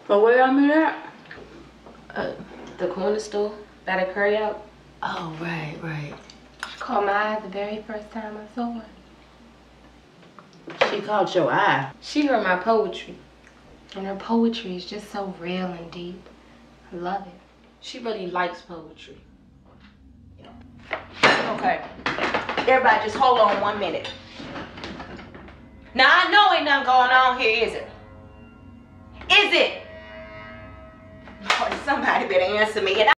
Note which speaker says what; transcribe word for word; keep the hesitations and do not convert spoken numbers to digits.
Speaker 1: But where y'all meet at?
Speaker 2: Uh, the corner store by the curry out.
Speaker 1: Oh, right, right.
Speaker 3: She caught my eye the very first time I saw her.
Speaker 1: She caught your eye.
Speaker 3: She heard my poetry. And her poetry is just so real and deep. I love it.
Speaker 2: She really likes poetry.
Speaker 4: Okay. Everybody just hold on one minute. Now I know ain't nothing going on here, is it? Is it? Lord, somebody better answer me. And